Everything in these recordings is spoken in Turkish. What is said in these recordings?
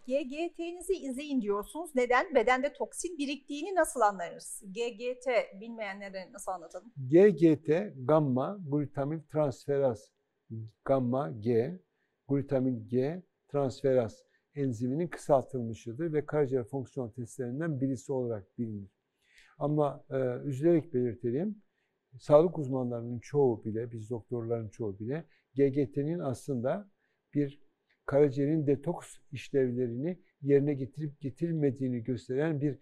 GGT'nizi izleyin diyorsunuz. Neden? Bedende toksin biriktiğini nasıl anlarız? GGT bilmeyenlere nasıl anlatalım? GGT, gamma glutamin transferaz, gamma G, glutamin G transferaz enziminin kısaltılmışıdır ve karaciğer fonksiyon testlerinden birisi olarak bilinir. Ama üzülerek belirtelim, sağlık uzmanlarının çoğu bile, biz doktorların çoğu bile GGT'nin aslında bir karaciğerin detoks işlevlerini yerine getirip getirmediğini gösteren bir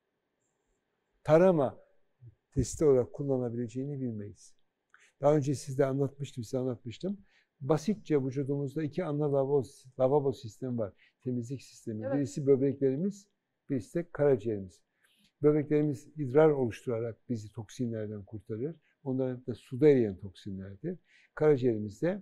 tarama testi olarak kullanabileceğini bilmeyiz. Daha önce size anlatmıştım. Basitçe vücudumuzda iki ana lavabo sistemi var. Temizlik sistemi. Evet. Birisi böbreklerimiz, birisi de karaciğerimiz. Böbreklerimiz idrar oluşturarak bizi toksinlerden kurtarır. Onlar da suda eriyen toksinlerdir. Karaciğerimizde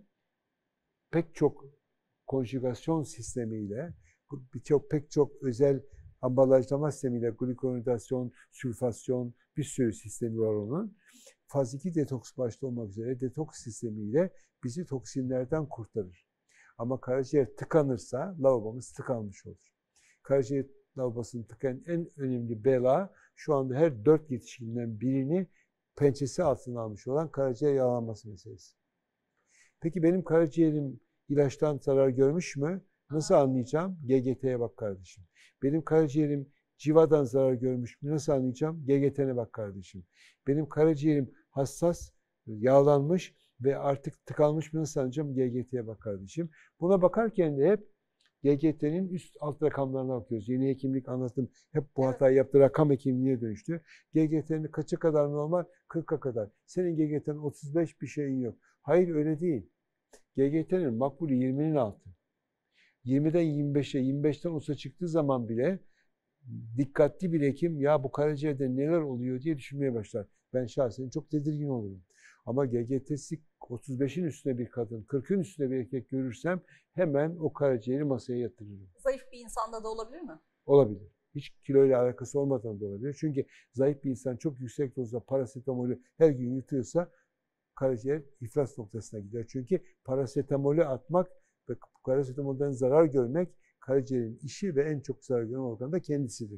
pek çok konjugasyon sistemiyle, pek çok özel ambalajlama sistemiyle, glikoronidasyon, sülfasyon, bir sürü sistemi var onun. Faz 2 detoks başta olmak üzere detoks sistemiyle bizi toksinlerden kurtarır. Ama karaciğer tıkanırsa lavabomuz tıkanmış olur. Karaciğer lavabosunu tıkayan en önemli bela şu anda her 4 yetişkinden birini pençesi altına almış olan karaciğer yağlanması meselesi. Peki benim karaciğerim ilaçtan zarar görmüş mü? Nasıl anlayacağım? GGT'ye bak kardeşim. Benim karaciğerim civadan zarar görmüş mü? Nasıl anlayacağım? GGT'ne bak kardeşim. Benim karaciğerim hassas, yağlanmış ve artık tıkanmış mı? Nasıl anlayacağım? GGT'ye bak kardeşim. Buna bakarken de hep GGT'nin üst alt rakamlarına bakıyoruz. Yeni hekimlik anlattım. Hep bu hatayı yaptı. Rakam hekimliğe dönüştü. GGT'nin kaça kadar normal? 40'a kadar. Senin GGT'nin 35 bir şeyin yok. Hayır öyle değil. GGT'nin makbulü 20'nin altı. 20'den 25'e, 25'ten 30'a çıktığı zaman bile dikkatli bir hekim ya bu karaciğerde neler oluyor diye düşünmeye başlar. Ben şahsen çok tedirgin olurum. Ama GGT'si 35'in üstüne bir kadın, 40'ın üstüne bir erkek görürsem hemen o karaciğeri masaya yatırırım. Zayıf bir insanda da olabilir mi? Olabilir. Hiç kiloyla alakası olmadan da olabilir. Çünkü zayıf bir insan çok yüksek dozda parasetamolü her gün yutuyorsa karaciğer iflas noktasına gider. Çünkü parasetamolü atmak ve parasetamolden zarar görmek karaciğerin işi ve en çok zarar gören organ da kendisidir.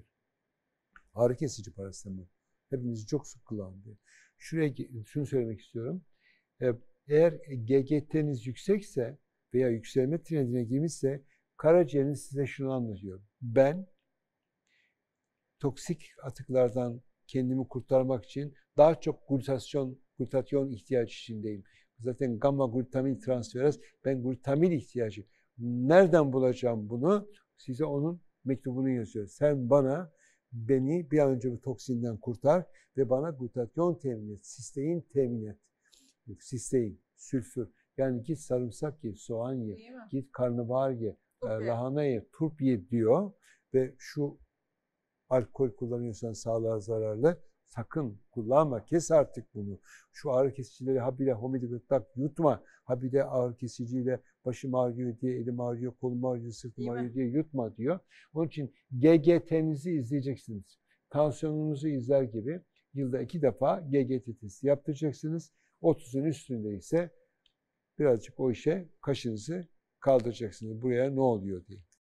Ağrı kesici parasetamol. Hepimizin çok sık kullandığı. Şunu söylemek istiyorum. Eğer GGT'niz yüksekse veya yükselme trendine girmişse karaciğeriniz size şunu anlatıyor. Ben toksik atıklardan kendimi kurtarmak için daha çok glutasyon ihtiyacı içindeyim. Zaten gamma glutamin transferaz, ben glutamin ihtiyacı. Nereden bulacağım bunu? Size onun mektubunu yazıyor. Sen beni bir an önce bu toksinden kurtar ve bana glutatyon temin et, sistein temin et. Sistein, sülfür. Yani git sarımsak ye, soğan ye, git karnabahar ye, lahana ye, turp ye diyor ve şu alkol kullanıyorsan sağlığa zararlı. Sakın kullanma. Kes artık bunu. Şu ağrı kesicileri habire homidi gırtlak yutma. Habire ağrı kesiciyle başım ağrıyor diye, elim ağrıyor, kolum ağrıyor, sırtım ağrıyor diye yutma diyor. Onun için GGT'nizi izleyeceksiniz. Tansiyonunuzu izler gibi yılda 2 defa GGT testi yaptıracaksınız. 30'un üstünde ise birazcık o işe kaşınızı kaldıracaksınız. Buraya ne oluyor diye.